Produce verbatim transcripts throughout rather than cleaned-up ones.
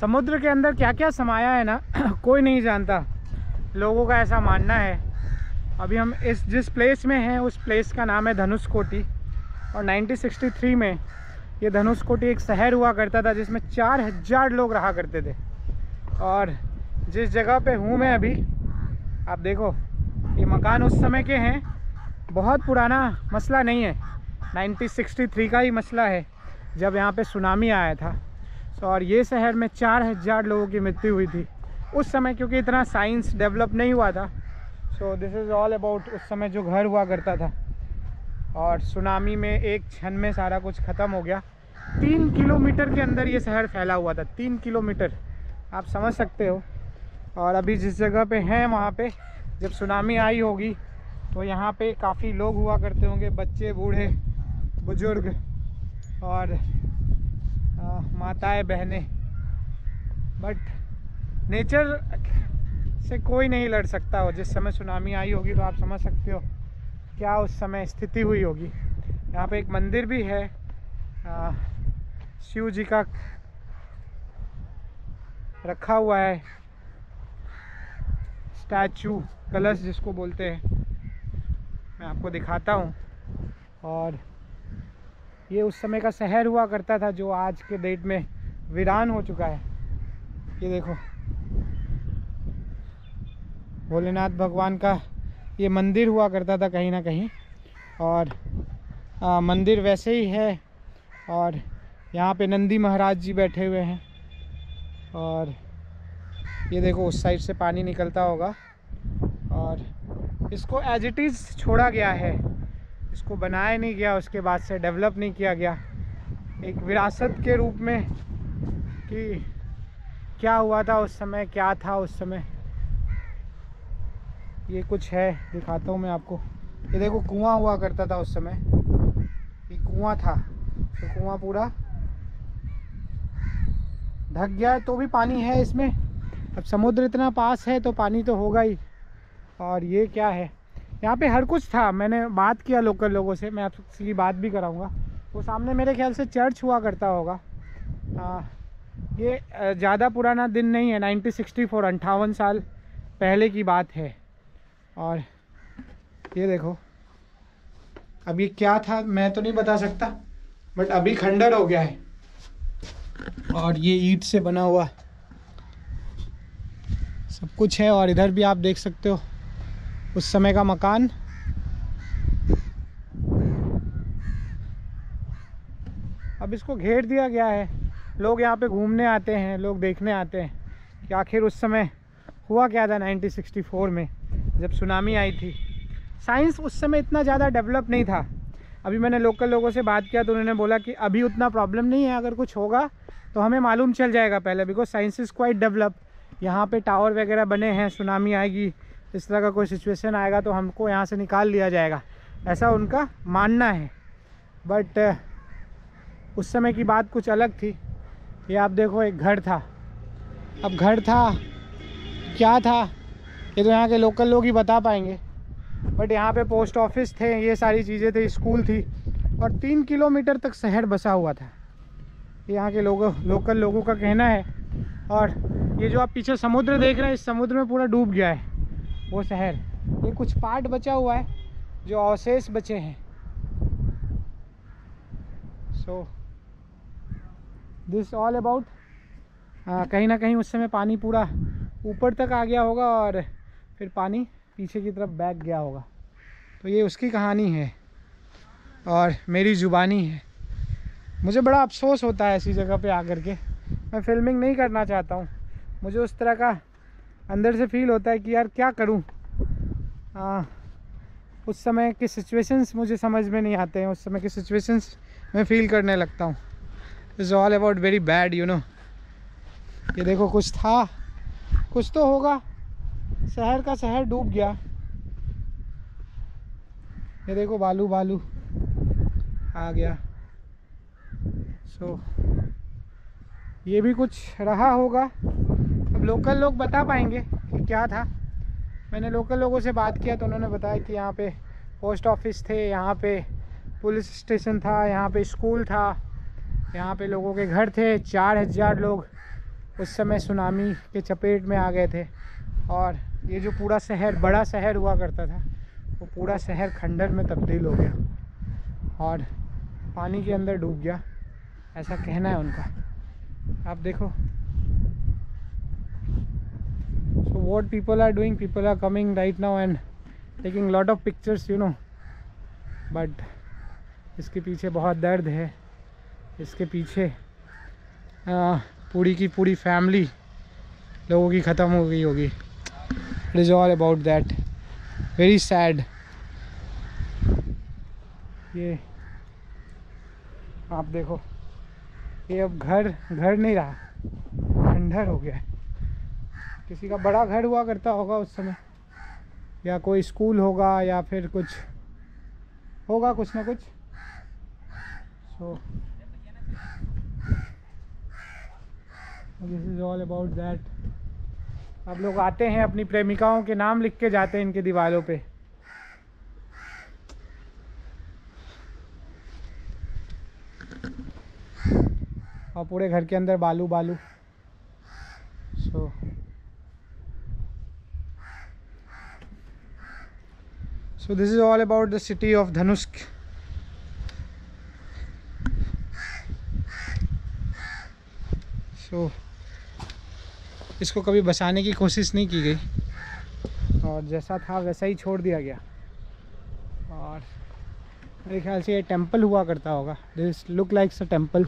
समुद्र के अंदर क्या क्या समाया है ना कोई नहीं जानता। लोगों का ऐसा मानना है। अभी हम इस जिस प्लेस में हैं उस प्लेस का नाम है धनुषकोटी। और नाइनटीन सिक्सटी थ्री में ये धनुषकोटी एक शहर हुआ करता था जिसमें चार हज़ार लोग रहा करते थे। और जिस जगह पे हूँ मैं अभी, आप देखो ये मकान उस समय के हैं, बहुत पुराना मसला नहीं है, नाइनटीन सिक्सटी थ्री का ही मसला है जब यहाँ पे सुनामी आया था। और ये शहर में चार हज़ार लोगों की मृत्यु हुई थी उस समय, क्योंकि इतना साइंस डेवलप नहीं हुआ था। So this is all about उस समय जो घर हुआ करता था। और सुनामी में एक क्षण में सारा कुछ ख़त्म हो गया। तीन किलोमीटर के अंदर ये शहर फैला हुआ था, तीन किलोमीटर, आप समझ सकते हो। और अभी जिस जगह पे हैं वहाँ पे जब सुनामी आई होगी तो यहाँ पे काफ़ी लोग हुआ करते होंगे, बच्चे, बूढ़े, बुजुर्ग और आ, माताएं, बहनें। बट नेचर से कोई नहीं लड़ सकता हो। जिस समय सुनामी आई होगी तो आप समझ सकते हो क्या उस समय स्थिति हुई होगी। यहाँ पे एक मंदिर भी है, आ, शिव जी का रखा हुआ है स्टैचू, कलश जिसको बोलते हैं, मैं आपको दिखाता हूँ। और ये उस समय का शहर हुआ करता था जो आज के डेट में वीरान हो चुका है। ये देखो भोलेनाथ भगवान का ये मंदिर हुआ करता था कहीं ना कहीं। और आ, मंदिर वैसे ही है। और यहाँ पे नंदी महाराज जी बैठे हुए हैं। और ये देखो उस साइड से पानी निकलता होगा। और इसको एज इट इज़ छोड़ा गया है, इसको बनाया नहीं गया, उसके बाद से डेवलप नहीं किया गया एक विरासत के रूप में कि क्या हुआ था उस समय, क्या था उस समय। ये कुछ है, दिखाता हूँ मैं आपको। ये देखो कुआं हुआ करता था उस समय, ये कुआं था, तो कुआं पूरा ढक गया है तो भी पानी है इसमें। अब समुद्र इतना पास है तो पानी तो होगा ही। और ये क्या है, यहाँ पे हर कुछ था। मैंने बात किया लोकल लोगों से, मैं आपसे बात भी कराऊंगा। वो सामने मेरे ख्याल से चर्च हुआ करता होगा। आ, ये ज़्यादा पुराना दिन नहीं है, नाइनटीन सिक्सटी फोर, अंठावन साल पहले की बात है। और ये देखो अब ये क्या था मैं तो नहीं बता सकता, बट अभी खंडर हो गया है। और ये ईंट से बना हुआ सब कुछ है। और इधर भी आप देख सकते हो उस समय का मकान। अब इसको घेर दिया गया है, लोग यहाँ पे घूमने आते हैं, लोग देखने आते हैं कि आखिर उस समय हुआ क्या था नाइनटीन सिक्सटी फोर में जब सुनामी आई थी। साइंस उस समय इतना ज़्यादा डेवलप नहीं था। अभी मैंने लोकल लोगों से बात किया तो उन्होंने बोला कि अभी उतना प्रॉब्लम नहीं है, अगर कुछ होगा तो हमें मालूम चल जाएगा पहले, because science is quite develop. यहाँ पे टावर वगैरह बने हैं, सुनामी आएगी, इस तरह का कोई सिचुएशन आएगा तो हमको यहाँ से निकाल लिया जाएगा, ऐसा उनका मानना है। बट उस समय की बात कुछ अलग थी। ये आप देखो एक घर था। अब घर था क्या था ये तो यहाँ के लोकल लोग ही बता पाएंगे। बट यहाँ पे पोस्ट ऑफिस थे, ये सारी चीज़ें थी, स्कूल थी। और तीन किलोमीटर तक शहर बसा हुआ था, यहाँ के लोगों लोकल लोगों का कहना है। और ये जो आप पीछे समुद्र देख रहे हैं, इस समुद्र में पूरा डूब गया है वो शहर। ये कुछ पार्ट बचा हुआ है जो अवशेष बचे हैं। सो दिस ऑल अबाउट, कहीं ना कहीं उस समय पानी पूरा ऊपर तक आ गया होगा और फिर पानी पीछे की तरफ बैक गया होगा। तो ये उसकी कहानी है और मेरी ज़ुबानी है। मुझे बड़ा अफसोस होता है ऐसी जगह पे आकर के। मैं फिल्मिंग नहीं करना चाहता हूँ, मुझे उस तरह का अंदर से फील होता है कि यार क्या करूँ। आ, उस समय के सिचुएशंस मुझे समझ में नहीं आते हैं, उस समय के सिचुएशंस मैं फील करने लगता हूँ। It's all about very bad, you know. ये देखो कुछ था, कुछ तो होगा, शहर का शहर डूब गया। ये देखो बालू बालू आ गया। सो so, ये भी कुछ रहा होगा। अब लोकल लोग बता पाएंगे कि क्या था। मैंने लोकल लोगों से बात किया तो उन्होंने बताया कि यहाँ पे पोस्ट ऑफिस थे, यहाँ पे पुलिस स्टेशन था, यहाँ पे स्कूल था, यहाँ पे लोगों के घर थे। चार हज़ार लोग उस समय सुनामी के चपेट में आ गए थे और ये जो पूरा शहर, बड़ा शहर हुआ करता था, वो पूरा शहर खंडर में तब्दील हो गया और पानी के अंदर डूब गया, ऐसा कहना है उनका। आप देखो, so what people are doing, people are coming right now and taking lot of pictures you know, but इसके पीछे बहुत दर्द है। इसके पीछे आ, पूरी की पूरी फैमिली लोगों की ख़त्म हो गई होगी। It is all about that, very sad. ये आप देखो, ये अब घर घर नहीं रहा, खंडहर हो गया है। किसी का बड़ा घर हुआ करता होगा उस समय, या कोई स्कूल होगा या फिर कुछ होगा, कुछ ना कुछ। So this is all about that. अब लोग आते हैं, अपनी प्रेमिकाओं के नाम लिख के जाते हैं इनके दीवारों पे। और पूरे घर के अंदर बालू बालू। So so this is all about the city of Dhanushk. सो इसको कभी बसाने की कोशिश नहीं की गई और जैसा था वैसा ही छोड़ दिया गया। और मेरे ख्याल से ये टेंपल हुआ करता होगा। This look likes a temple.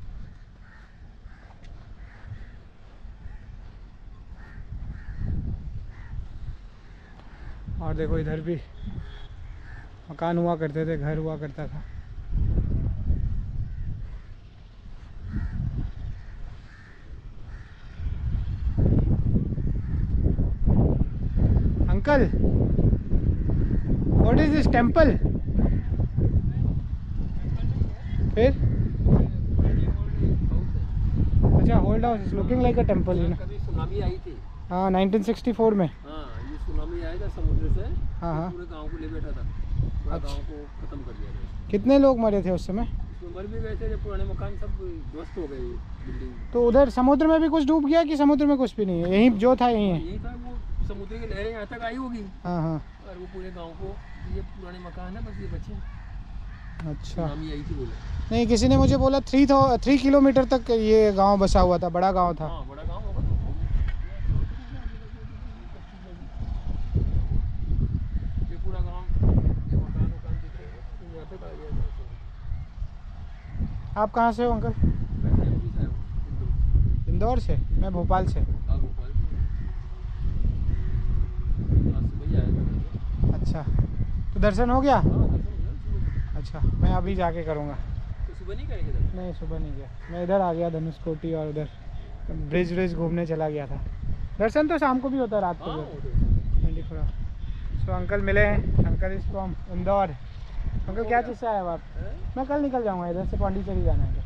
और देखो, इधर भी मकान हुआ करते थे, घर हुआ करता था। Uncle, what is this temple? फिर अच्छा, old house is looking like a temple, you know. कभी सुनामी आई थी। हाँ, नाइनटीन सिक्सटी फोर में। हाँ, ये सुनामी आया था समुद्र से। हाँ हाँ, पूरे गांव को ले बैठा था, पूरा गांव को खत्म कर दिया था। कितने लोग मरे थे उस समय? इसमें मर भी गए थे, जब पुराने मकान सब ध्वस्त हो गए, बिल्डिंग। तो उधर समुद्र में भी कुछ डूब गया कि समुद्र में कुछ भी नहीं है? यहीं जो था यहीं है? यही था, वो समुद्र की लहरें यहाँ तक आई होगी। हाँ हाँ, और वो पूरे गांव को, ये पुराने मकान है, बस ये बचे। अच्छा। सुनामी आई थी बोले। नहीं, किसी ने मुझे बोला थ्री थो थ्री किलोमीटर तक ये गांव बसा हुआ था, बड़ा गांव था। हाँ, बड़ा गांव होगा तो। ये पूरा गांव, ये मकान वकान दिख रहे हैं, यहाँ तक आ गया था। आप कहाँ से हो अंकल? मैं एमपी से आया हूँ, इंदौर से। मैं भोपाल से। हाँ, भोपाल से। आज सुबह ही आया था। अच्छा, तो दर्शन हो गया? हाँ, दर्शन हो गया सुबह। अच्छा, मैं अभी जाके करूँगा। तो सुबह नहीं करेंगे दर्शन? नहीं, सुबह नहीं गया। मैं इधर आ गया धनुषकोटी और उधर ब्रिज व्रिज घूमने चला गया था। दर्शन तो शाम को भी होता है, रात को हाँ, भी वो होता तो। है, ट्वेंटी फोर आवर। सो अंकल मिले हैं। Uncle is from Indore. Uncle क्या चीज़ से आए हो आप? हैं? मैं कल निकल जाऊँगा, इधर से पांडिचेरी जाना है।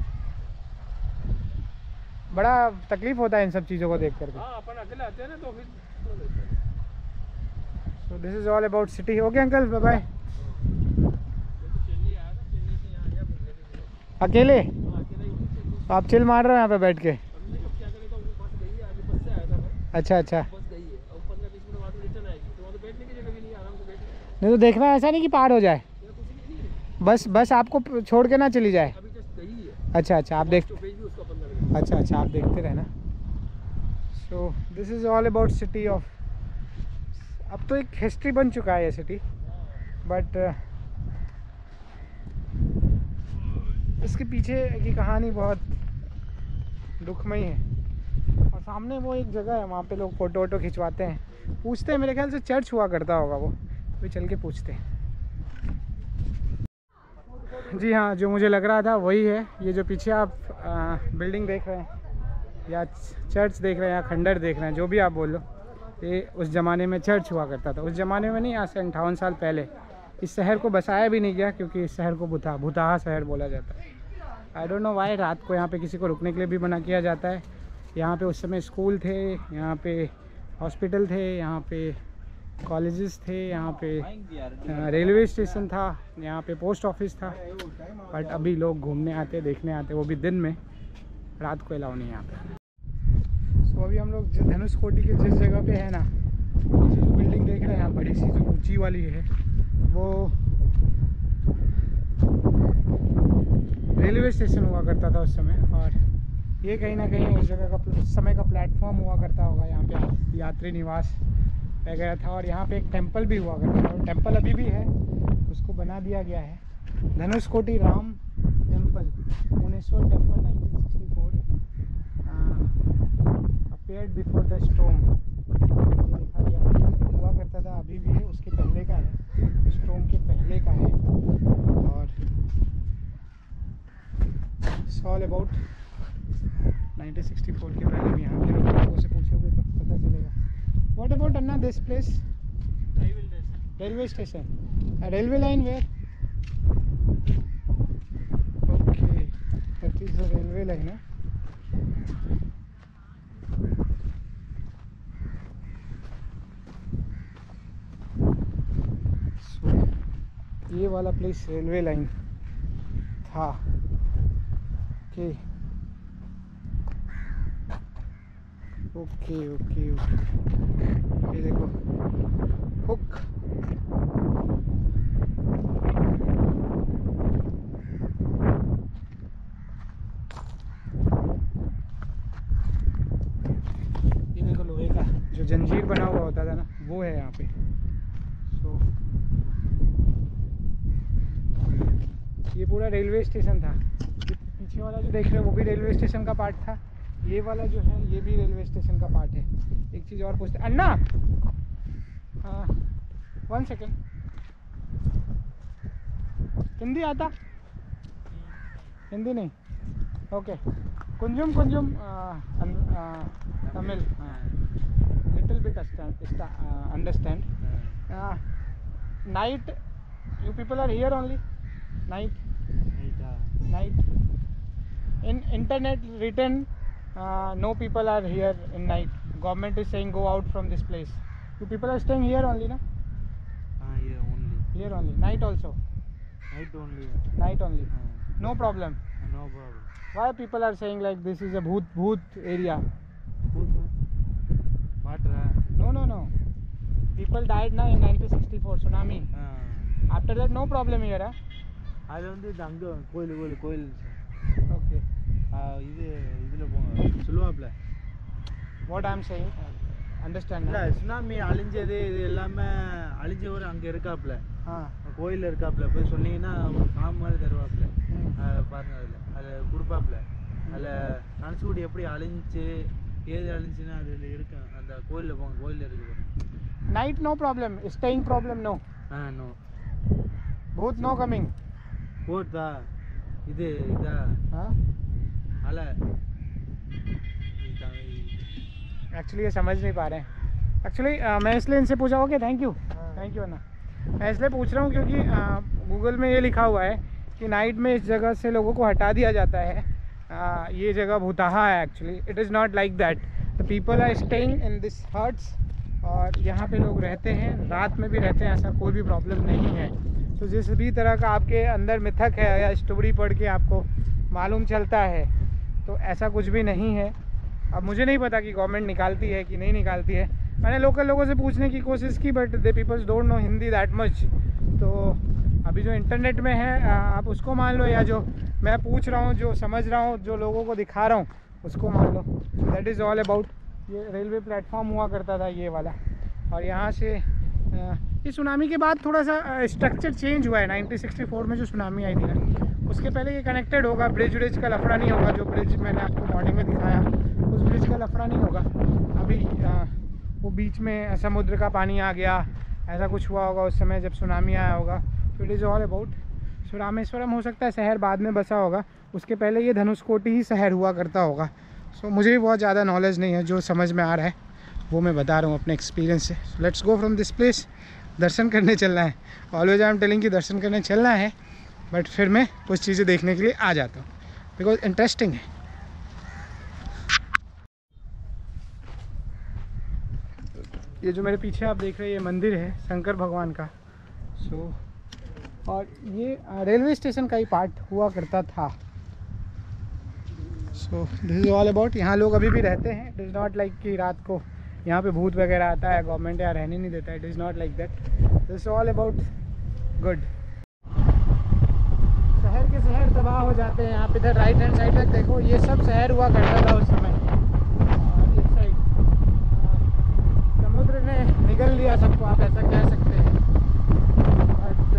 बड़ा तकलीफ होता है इन सब चीज़ों को देख करके। हाँ, अपन अकेले आते हैं ना, तो फिर तो रहता है। So this is all about city. Okay uncle, bye bye. मैं तो चेन्नई आया था, चेन्नई से यहाँ आया घूमने के लिए। अकेले? हाँ, अकेला ही हूँ, चेन्नई। तो आप चिल मार रहे हो यहाँ पे बैठ के? अब नहीं, अब क्या करेगा, वो बस गई है, आज बस से आया था मैं। अच्छा अच्छा। बस गई है, अब पंद्रह बीस मिनट बाद में रिटर्न आएगी, तो वहाँ तो बैठने की जगह भी नहीं है, आराम से बैठे। नहीं तो देखना ऐसा नहीं कि पार हो जाए, यहाँ कुछ नहीं है, बस बस आपको छोड़ के ना चली जाए। अभी जस्ट गई है। अच्छा अच्छा, आप देख स्टॉपेज भी उसका पंद्रह मिनट। अच्छा अच्छा, आप देखते रहना। So this is all about city of. अब तो एक हिस्ट्री बन चुका है ये सिटी, बट इसके पीछे की कहानी बहुत दुखमयी है। और सामने वो एक जगह है, वहाँ पे लोग फ़ोटो वोटो खिंचवाते हैं, पूछते हैं, मेरे ख्याल से चर्च हुआ करता होगा वो, भी चल के पूछते हैं। जी हाँ, जो मुझे लग रहा था वही है। ये जो पीछे आप आ, बिल्डिंग देख रहे हैं या चर्च देख रहे हैं या खंडर देख रहे हैं, जो भी आप बोल लो, ये उस ज़माने में चर्च हुआ करता था। उस ज़माने में नहीं, आज से अंठावन साल पहले। इस शहर को बसाया भी नहीं गया क्योंकि इस शहर को भूता भूताहा शहर बोला जाता है। आई डोंट नो वाई रात को यहाँ पे किसी को रुकने के लिए भी मना किया जाता है। यहाँ पे उस समय स्कूल थे, यहाँ पे हॉस्पिटल थे, यहाँ पे कॉलेजेस थे, यहाँ पे रेलवे स्टेशन था, यहाँ पे पोस्ट ऑफिस था। बट अभी लोग घूमने आते, देखने आते, वो भी दिन में। रात को अलाउ नहीं यहाँ पे। तो अभी हम लोग जो धनुषकोटी के जिस जगह पे है ना, ये जो बिल्डिंग देख रहे हैं आप, बड़ी सी जो ऊंची वाली है, वो रेलवे स्टेशन हुआ करता था उस समय। और ये कहीं ना कहीं उस जगह का उस समय का प्लेटफॉर्म हुआ करता होगा। यहाँ पे यात्री निवास वगैरह था और यहाँ पे एक टेंपल भी हुआ करता था। टेंपल अभी भी है, उसको बना दिया गया है Dhanushkodi Ram temple, Muneshwar temple, nineteen sixty four, appeared before the storm. ये देखा गया है, हुआ करता था, अभी भी है, उसके पहले का है, स्टॉर्म के पहले का है। और all about nineteen sixty four के पहले भी यहाँ के लोगों से पूछोगे तो पता चलेगा। What about Anna this place? Railway station, railway line where? Okay, that is the railway line है। सो ये वाला प्लेस रेलवे लाइन था। ओके ओके ओके ओके, ये देखो हुक। ये देखो लोहे का जो जंजीर बना हुआ होता था ना, वो है यहाँ पे। सो ये पूरा रेलवे स्टेशन था। पीछे वाला जो देख रहे हो वो भी रेलवे स्टेशन का पार्ट था। ये वाला जो है ये भी रेलवे स्टेशन का पार्ट है। एक चीज़ और पूछते अन्ना, वन सेकेंड, हिंदी आता? हिंदी नहीं, ओके। कुंजुम कुंजुम Tamil little bit understand. Night you people are here only night? Night in internet written uh, no people are here in night. Government is saying go out from this place. You people are staying here only, na? Ah, here only. Here only. Night also. Night only. Night only. Ah. No problem. No problem. Why people are saying like this is a bhoot bhoot area? Water. No no no. People died na in nineteen sixty-four tsunami. Ah. After that no problem here, huh? அது வந்து அங்கே கோயில் கோயில் கோயில் Okay. இது இதில் போங்க சொல்லுவாப்ல. What I am saying, understand? இல்லை சுனாமி அழிஞ்சது இது எல்லாமே அழிஞ்சவர் அங்கே இருக்காப்புல, ஆ கோயிலில் இருக்காப்புல. போய் சொன்னீங்கன்னா ஒரு காம் மாதிரி தருவாப்புல. பாருங்க அதில் அதில் கொடுப்பாப்புல. அதில் கணசுக்குடி எப்படி அழிஞ்சு ஏது அழிஞ்சுன்னா அதில் இருக்கு. அந்த கோயிலில் போங்க, கோயிலில் இருக்குது. Night no problem. Staying problem no. Ah no. Bhoot no coming. போட்டா இது இதா हाँ अला एक्चुअली ये समझ नहीं पा रहे हैं। एक्चुअली मैं इसलिए इनसे पूछा, okay thank you thank you Anna. मैं इसलिए पूछ रहा हूँ क्योंकि गूगल में ये लिखा हुआ है कि नाइट में इस जगह से लोगों को हटा दिया जाता है। आ, ये जगह भूताहा है। Actually it is not like that. The people are staying in this huts और यहाँ पे लोग रहते हैं, रात में भी रहते हैं, ऐसा कोई भी प्रॉब्लम नहीं है। तो जिस भी तरह का आपके अंदर मिथक है या स्टोरी पढ़ के आपको मालूम चलता है तो ऐसा कुछ भी नहीं है। अब मुझे नहीं पता कि गवर्नमेंट निकालती है कि नहीं निकालती है। मैंने लोकल लोगों से पूछने की कोशिश की but they peoples don't know Hindi that much. तो अभी जो इंटरनेट में है आप उसको मान लो, या जो मैं पूछ रहा हूँ, जो समझ रहा हूँ, जो लोगों को दिखा रहा हूँ उसको मान लो। That is all about. ये रेलवे प्लेटफॉर्म हुआ करता था ये वाला। और यहाँ से ये सुनामी के बाद थोड़ा सा स्ट्रक्चर चेंज हुआ है। नाइनटीन सिक्सटी फोर में जो सुनामी आई थी ना, उसके पहले ये कनेक्टेड होगा। ब्रिज व्रिज का लफड़ा नहीं होगा। जो ब्रिज मैंने आपको मॉर्निंग में दिखाया उस ब्रिज का लफड़ा नहीं होगा। अभी आ, वो बीच में समुद्र का पानी आ गया, ऐसा कुछ हुआ होगा उस समय जब सुनामी आया होगा। तो it is all about. So Rameswaram हो सकता है शहर बाद में बसा होगा, उसके पहले ये धनुषकोटी ही शहर हुआ करता होगा। सो मुझे भी बहुत ज़्यादा नॉलेज नहीं है, जो समझ में आ रहा है वो मैं बता रहा हूँ अपने एक्सपीरियंस से। Let's go from this place. दर्शन करने चलना है। ऑलवेज आई एम टेलिंग कि दर्शन करने चलना है, बट फिर मैं कुछ चीज़ें देखने के लिए आ जाता हूँ बिकॉज इंटरेस्टिंग है। ये जो मेरे पीछे आप देख रहे हैं ये मंदिर है शंकर भगवान का। सो so, और ये रेलवे स्टेशन का ही पार्ट हुआ करता था। So so this is all about. यहाँ लोग अभी भी रहते हैं। इट इज़ नॉट लाइक कि रात को यहाँ पे भूत वगैरह आता है, गवर्नमेंट यहाँ रहने नहीं देता। It is not like that. This is all about good. शहर के शहर तबाह हो जाते हैं। आप इधर राइट हैंड साइड तक देखो, ये सब शहर हुआ करता था उस समय। और इस साइड समुद्र ने निगल लिया सबको, आप ऐसा कह सकते हैं। बट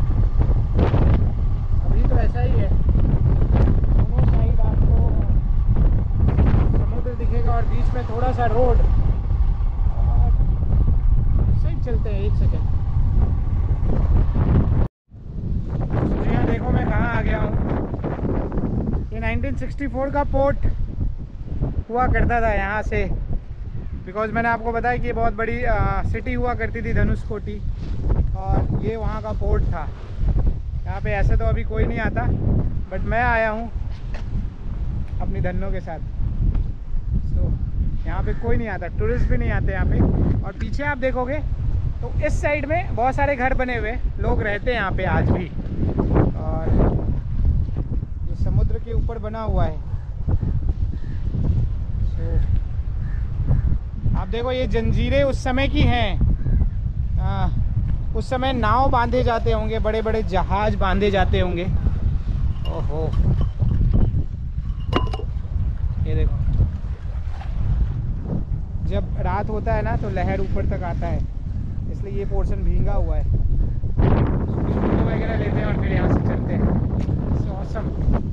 अभी तो ऐसा ही है, दोनों साइड आपको समुद्र दिखेगा और बीच में थोड़ा सा रोड। और सही चलते हैं, एक सेकेंड। यहाँ देखो मैं कहाँ आ गया हूँ। ये नाइनटीन सिक्सटी फोर का पोर्ट हुआ करता था यहाँ से, बिकॉज मैंने आपको बताया कि ये बहुत बड़ी आ, सिटी हुआ करती थी धनुषकोटी, और ये वहाँ का पोर्ट था। यहाँ पे ऐसे तो अभी कोई नहीं आता, बट मैं आया हूँ अपनी धनों के साथ। सो यहाँ पे कोई नहीं आता, टूरिस्ट भी नहीं आते यहाँ पे। और पीछे आप देखोगे तो इस साइड में बहुत सारे घर बने हुए, लोग रहते हैं यहाँ पे आज भी। और ये समुद्र के ऊपर बना हुआ है। सो आप देखो, ये जंजीरें उस समय की हैं। आ, उस समय नाव बांधे जाते होंगे, बड़े बड़े जहाज बांधे जाते होंगे। ओहो, ये देखो, जब रात होता है ना तो लहर ऊपर तक आता है, इसलिए ये पोर्शन भींगा हुआ है। फोटो वगैरह लेते हैं और फिर यहाँ से चलते हैं। So awesome.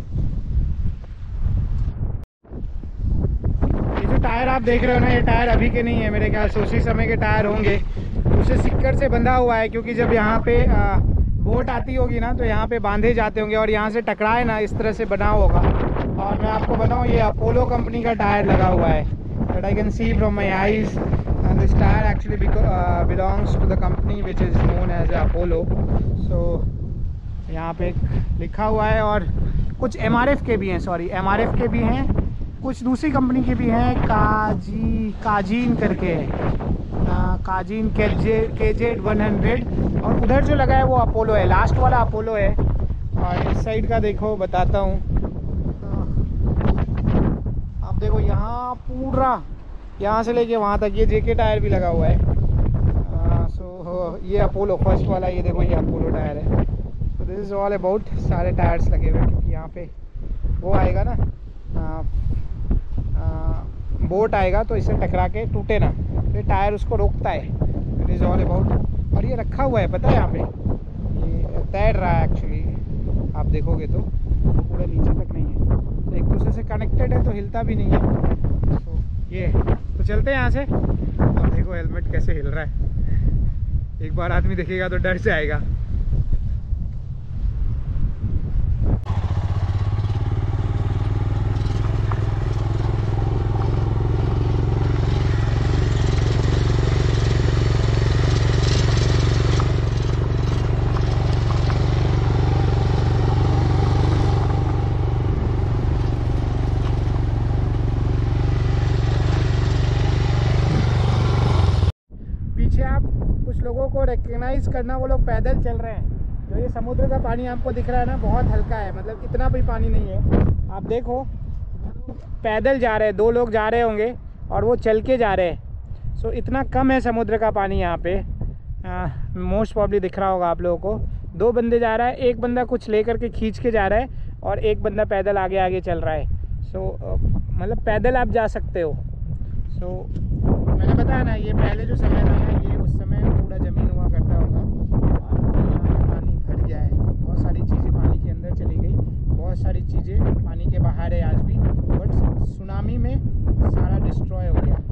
ये जो टायर आप देख रहे हो ना, ये टायर अभी के नहीं है, मेरे ख्याल से उसी समय के टायर होंगे। उसे सिक्कर से बंधा हुआ है, क्योंकि जब यहाँ पे आ, बोट आती होगी ना तो यहाँ पे बांधे जाते होंगे, और यहाँ से टकराए ना इस तरह से बना होगा। और मैं आपको बताऊँ, ये अपोलो कंपनी का टायर लगा हुआ है, but I can see from my eyes. And this tire actually uh, belongs to the company which is known as Apollo. So यहाँ पे लिखा हुआ है, और कुछ एम आर एफ के भी हैं, सॉरी एम आर एफ के भी हैं, कुछ दूसरी कंपनी के भी हैं, काजी काजीन करके है, काजीन के जेड वन हंड्रेड। और उधर जो लगा है वो अपोलो है, लास्ट वाला अपोलो है। और इस साइड का देखो, बताता हूँ। आप देखो यहाँ पूरा, यहाँ से लेके वहाँ तक ये जेके टायर भी लगा हुआ है। आ, सो ये अपोलो फर्स्ट वाला, ये देखो ये अपोलो टायर है। So this is all about, सारे टायर्स लगे हुए हैं, क्योंकि यहाँ पे वो आएगा ना, आ, आ, बोट आएगा तो इसे टकरा के टूटे ना, ये टायर उसको रोकता है। It is all about. और ये रखा हुआ है, पता है, यहाँ पे ये तैर रहा है एक्चुअली। आप देखोगे तो वो पूरा नीचे तक नहीं है, तो एक दूसरे से कनेक्टेड है, तो हिलता भी नहीं है। सो ये तो चलते हैं यहाँ से। अब देखो हेलमेट कैसे हिल रहा है, एक बार आदमी देखेगा तो डर जाएगा। लोगों को रिकग्नाइज करना, वो लोग पैदल चल रहे हैं। जो ये समुद्र का पानी आपको दिख रहा है ना, बहुत हल्का है, मतलब इतना भी पानी नहीं है। आप देखो पैदल जा रहे हैं, दो लोग जा रहे होंगे और वो चल के जा रहे हैं। सो इतना कम है समुद्र का पानी यहाँ पे। मोस्ट प्रॉब्ली दिख रहा होगा आप लोगों को। दो बंदे जा रहा है, एक बंदा कुछ लेकर के खींच के जा रहा है और एक बंदा पैदल आगे आगे चल रहा है। सो मतलब पैदल आप जा सकते हो। सो मैंने बताया ना, ये पहले जो समय था, ये उस समय पूरा ज़मीन हुआ करता होगा, और पानी भर गया है। बहुत सारी चीज़ें पानी के अंदर चली गई, बहुत सारी चीज़ें पानी के बाहर है आज भी, बट सुनामी में सारा डिस्ट्रॉय हो गया।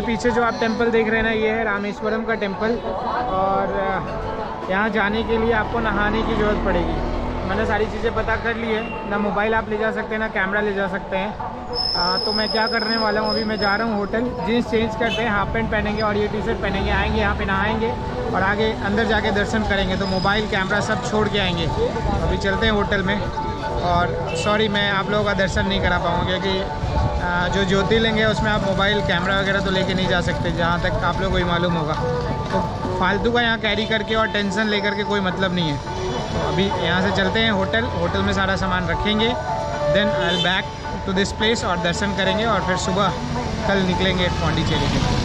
पीछे जो आप टेंपल देख रहे हैं ना, ये है रामेश्वरम का टेंपल। और यहाँ जाने के लिए आपको नहाने की ज़रूरत पड़ेगी। मैंने सारी चीज़ें पता कर ली है, ना मोबाइल आप ले जा सकते हैं ना कैमरा ले जा सकते हैं। आ, तो मैं क्या करने वाला हूँ, अभी मैं जा रहा हूँ होटल, जीन्स चेंज करते हैं, हाफ पैंट पहनेंगे और ये टी शर्ट पहनेंगे, आएंगे यहाँ पे नहाएंगे और आगे अंदर जाके दर्शन करेंगे। तो मोबाइल कैमरा सब छोड़ के आएंगे। अभी चलते हैं होटल में। और सॉरी मैं आप लोगों का दर्शन नहीं करा पाऊँगा, क्योंकि जो ज्योतिर्लिंग है उसमें आप मोबाइल कैमरा वगैरह तो लेके नहीं जा सकते, जहाँ तक आप लोगों को ही मालूम होगा। तो फालतू का यहाँ कैरी करके और टेंशन लेकर के कोई मतलब नहीं है। तो अभी यहाँ से चलते हैं होटल, होटल में सारा सामान रखेंगे, then I will back to this place और दर्शन करेंगे और फिर सुबह कल निकलेंगे पौंडीचेरी के लिए।